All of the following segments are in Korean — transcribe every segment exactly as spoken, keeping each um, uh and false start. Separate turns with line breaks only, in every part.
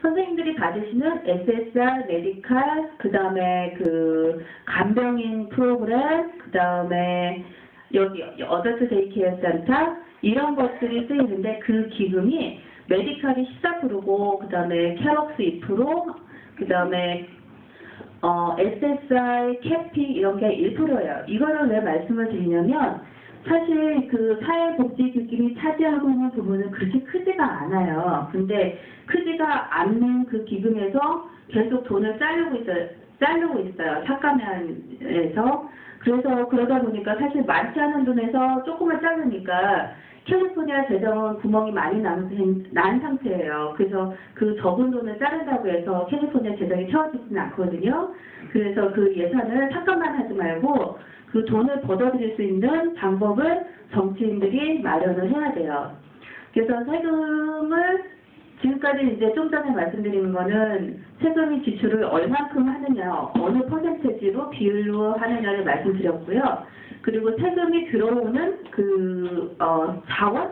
선생님들이 받으시는 에스에스알, 메디칼, 그 다음에 그 간병인 프로그램, 그 다음에 여기 어덜트 데이케어 센터 이런 것들이 쓰이는데 그 기금이 메디칼이 십사 퍼센트고 그 다음에 캐럭스 이 퍼센트, 그 다음에 어, 에스에스알, 캐피 이런 게 일 퍼센트예요. 이거를 왜 말씀을 드리냐면 사실 그 사회복지기금이 차지하고 있는 부분은 그렇게 크지가 않아요. 근데 크지가 않는 그 기금에서 계속 돈을 자르고 있어요. 자르고 있어요. 삭감면에서. 그래서 그러다 보니까 사실 많지 않은 돈에서 조금을 자르니까 캘리포니아 재정은 구멍이 많이 난, 난 상태예요. 그래서 그 적은 돈을 자른다고 해서 캘리포니아 재정이 채워지지는 않거든요. 그래서 그 예산을 삭감만 하지 말고 그 돈을 벌어들일 수 있는 방법을 정치인들이 마련을 해야 돼요. 그래서 세금을 지금까지 이제 좀 전에 말씀드리는 거는 세금이 지출을 얼만큼 하느냐, 어느 퍼센테지로 비율로 하느냐를 말씀드렸고요. 그리고 세금이 들어오는 그 어, 자원,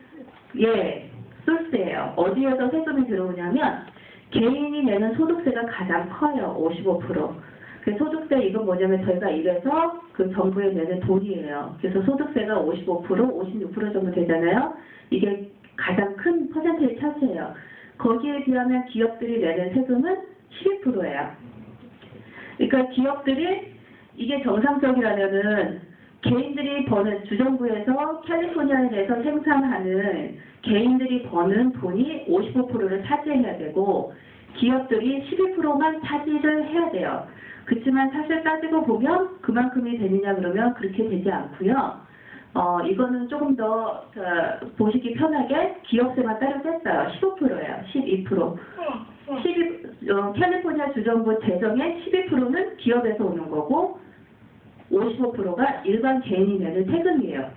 예, 소스예요. 어디에서 세금이 들어오냐면 개인이 내는 소득세가 가장 커요, 오십오 퍼센트. 그 소득세 이건 뭐냐면 저희가 일해서 그 정부에 내는 돈이에요. 그래서 소득세가 오십오 퍼센트, 오십육 퍼센트 정도 되잖아요. 이게 가장 큰 퍼센트를 차지해요. 거기에 비하면 기업들이 내는 세금은 십이 퍼센트예요. 그러니까 기업들이 이게 정상적이라면은 개인들이 버는 주정부에서 캘리포니아에 내서 생산하는 개인들이 버는 돈이 오십오 퍼센트를 차지해야 되고 기업들이 십이 퍼센트만 차지를 해야 돼요. 그렇지만 사실 따지고 보면 그만큼이 되느냐 그러면 그렇게 되지 않고요. 어, 이거는 조금 더 그, 보시기 편하게 기업세만 따로 뺐어요. 십오 퍼센트예요. 십이 퍼센트. 십이, 어, 캘리포니아 주정부 재정의 십이 퍼센트는 기업에서 오는 거고 오십오 퍼센트가 일반 개인이 내는 세금이에요.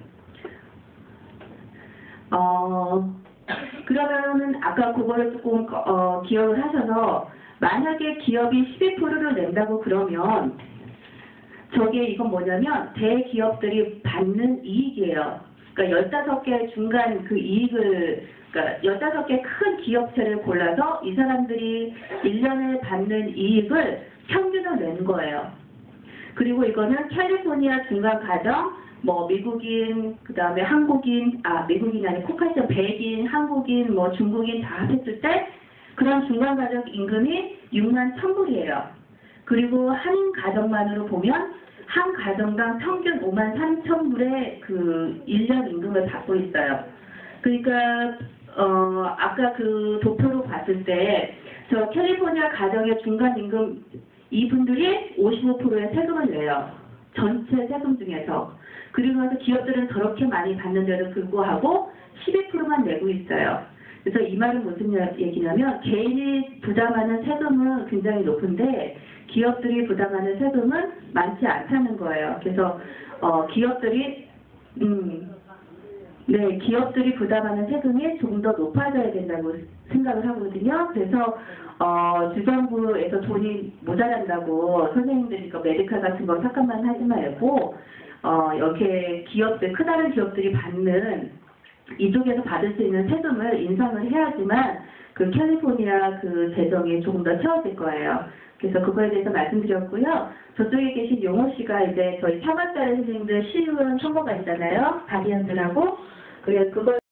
어, 그러면은 아까 그거를 조금 어, 기억을 하셔서 만약에 기업이 십이 퍼센트를 낸다고 그러면 저게 이건 뭐냐면 대기업들이 받는 이익이에요. 그러니까 열다섯 개 중간 그 이익을 그러니까 열다섯 개 큰 기업체를 골라서 이 사람들이 일 년에 받는 이익을 평균을 낸 거예요. 그리고 이거는 캘리포니아 중간 가정, 뭐 미국인, 그 다음에 한국인, 아 미국인이 아니고 코카시아 백인, 한국인, 뭐 중국인 다 했을 때 그런 중간 가정 임금이 육만 천 불이에요. 그리고 한인 가정만으로 보면 한 가정당 평균 오만 삼천 불의 그 일 년 임금을 받고 있어요. 그러니까 어 아까 그 도표로 봤을 때 저 캘리포니아 가정의 중간 임금 이분들이 오십오 퍼센트의 세금을 내요. 전체 세금 중에서. 그리고 나서 기업들은 저렇게 많이 받는데도 불구하고 십이 퍼센트만 내고 있어요. 그래서 이 말은 무슨 얘기냐면 개인이 부담하는 세금은 굉장히 높은데 기업들이 부담하는 세금은 많지 않다는 거예요. 그래서 어, 기업들이 음, 네, 기업들이 부담하는 세금이 조금 더 높아져야 된다고 생각을 하거든요. 그래서 어, 주정부에서 돈이 모자란다고 선생님들이 그 메디칼 같은 거 삭감만 하지 말고 어, 이렇게 기업들, 크다란 기업들이 받는 이쪽에서 받을 수 있는 세금을 인상을 해야지만 그 캘리포니아 그 재정이 조금 더 채워질 거예요. 그래서 그거에 대해서 말씀드렸고요. 저쪽에 계신 용호 씨가 이제 저희 사과자리 선생님들 시의원 선거가 있잖아요. 가디언들하고. 그래서 그걸